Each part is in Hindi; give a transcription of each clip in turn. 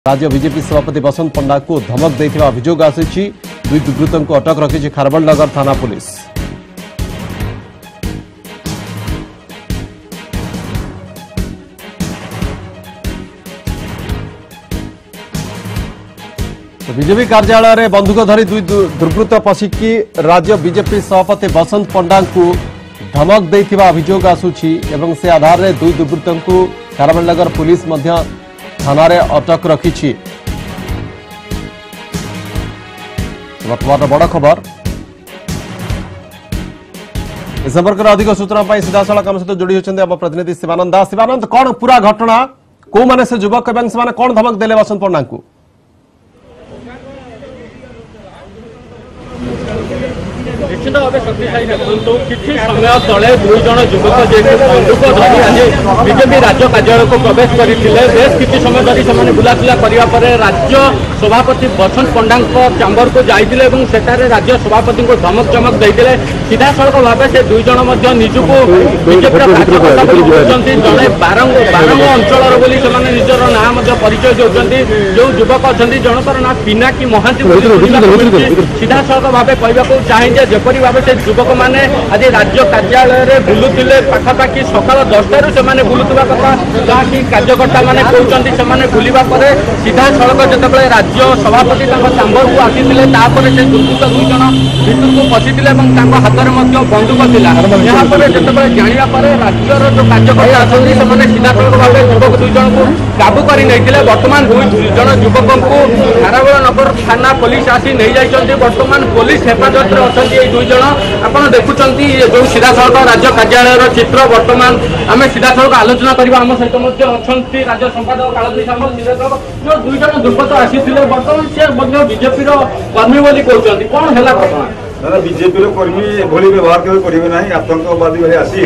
राज्य बीजेपी सभापति बसंत पंडा को धमक देथिबा अभियोग आसी दुई दुर्वृत्तों को अटक रखी खारबलनगर थाना पुलिस। बीजेपी कार्यालय में बंधुक धरी दुई दुर्वृत्त पशिकी राज्य बीजेपी सभापति बसंत पंडा को धमक देथिबा अभियोग आसुछि एवं से आधार में दुई दुर्वृत्तों को खारबलनगर पुलिस मध्य थाना रे अटक रखी। वर्तमान बड़ खबर इस संपर्क में अधिक सूचना सीधा सड़क आम सहित जोड़ी होती आम प्रतिनिधि शिवानंद दास। शिवानंद, कौन पूरा घटना को माने से युवक एवं से कौन धमक देले बसंत पंडा को? निश्चित भाव शक्तिशाली देखो किसी समय तले दुई जन युवक जी बंधुक धरी आज बीजेपी राज्य कार्यालय को प्रवेश करते बेस किसी समय धरी से बुलाचुला करने राज्य सभापति बसंत पंडा चैम्बर को जाते राज्य सभापति को धमक चमक देते सीधा सड़क भाव से दुई जन निजुक बीजेपी कार्यकर्ता जड़े बारंग अंचल निजर ना परिचय देते जो युवक अच्छा जनकर ना पिनाकी महांती सीधा सड़क भाव कहवाक चाहे जेपरी भाव से युवक मैंने आज राज्य कार्यालय में बुलुले पाखापाखि सकाल 10टार से बुलुवा कथा जहाँकि कार्यकर्ता मैंने कहते हैं बुलवा पर सीधा सड़क जिते राज्य सभापति चैम्बर को आसी से दुर्वृत्त दुई जन भर को पशिले हाथ में बंदूक थिला यहाँ जिते जानापर राज्यर जो कार्यकर्ता अच्छे सीधा सड़क भाव युवक दुई जन को काबू कर बर्तमान दुई जन युवक को खारबलनगर थाना पुलिस आसी नहीं जाइए। बर्तमान पुलिस हेफाजत में अच्छा दुई जन आप देखुं जो सीधा सड़क राज्य कार्यालय चित्र बर्तमान आम सीधा सड़क आलोचना करवा आम सहित अच्छा राज्य संपादक कालती सामल सीधा सड़क जो दुई जन दुर्गत आसी बर्तमान से बीजेपी कर्मी बोली कहते कौन है घटना? बीजेपी कर्मी एभली व्यवहार केवल करेंगे ना आतंकवादी भाई आसी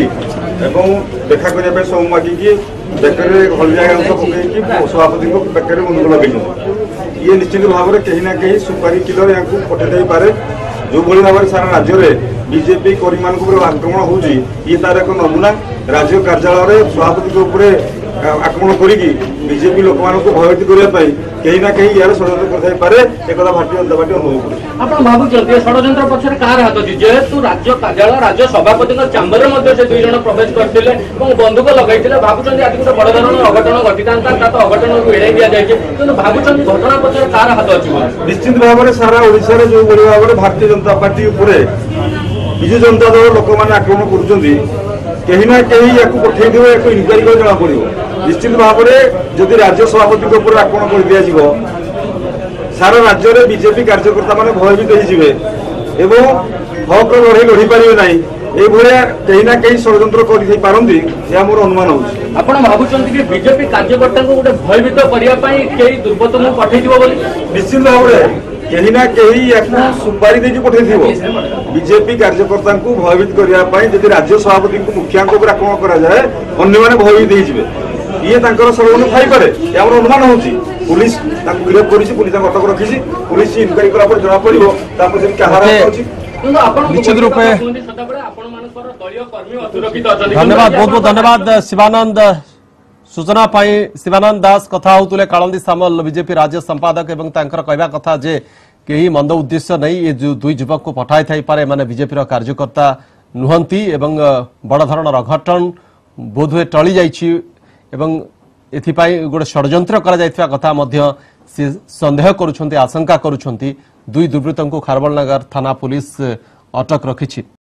देखा करने सब मागिकी बेकरे हलदिया अंश पकईकि सभापति बेकरे बंधुक लगे ये निश्चित भाव में कहीं ना कहीं सुपारी किलर या पठे पारे जो भाव में सारा राज्य में बीजेपी कर्मी मान आक्रमण होगी तार एक नमूना राज्य कार्यालय सभापति आक्रमण करी बीजेपी लोक मान भयभीत करने कहीं ना कहीं यार षड्यंत्र करे एक भारतीय जनता पार्टी अनुभव करे। आप भावुं षड्यंत्र पक्षर कार हाथ अच्छी जेहेतु राज्य कार्यालय राज्य सभापति चैम्बर में से दुई जन प्रवेश करते बंधुक लगे भावुं आज गोटे बड़ धरण अघटन घटी था अघटन को एड़ाई दि जाए कि भावुं घटना पक्षर कार हाथ अच्छी निश्चित भाव में सारा ओडिशा रे जो भाव में भारतीय जनता पार्टी विजु जनता दल लोक मैंने आक्रमण कर कहीं ना कहीं या पठे एक इनक्वारी कर जना पड़ो निश्चित भाव में जदि राज्य सभापति आक्रमण कर दि सारा राज्य में बीजेपी कार्यकर्ता मैंने भयभीत हो हक लड़ाई लड़ी पारे ना ये कहीं ना कहीं षड्यंत्र करती मोर अनुमान हो। भावुं कि बीजेपी कार्यकर्ता को गोटे भयभीत करने दुर्बत को पठे निश्चित भाव में कहीं ना कहीं या सुपारी देकी पठे बीजेपी कार्यकर्ता को भयभीत करने जब राज्य सभापति को मुखिया आक्रमण कराए अन्य भयभीत हो ये षड्यंत्र थाईपे मोर अनुमान हो। पुलिस गिरफ्त कर अटक रखी पुलिस इनक्वारी कला जना पड़ो निश्चित रूप धन्यवाद बहुत बहुत धन्यवाद शिवानंद सूचना शिवानंद दास कथा होते कालंदी सामल बीजेपी राज्य संपादक एवं कहवा कथा जे कहीं मंद उद्देश्य नहीं ये दुई युवक को पठाई थाई पारे माने बीजेपी कार्यकर्ता नुहंती एवं बड़ धरण अघटन बोधवे टली जाइछि एवं एथिपाई गोटे षड्यंत्र करा जायथिबा कथा मध्य से संदेह करुछंती आशंका करुछंती दुई दुर्वृत्तों को खारबलनगर थाना पुलिस अटक रखिछि।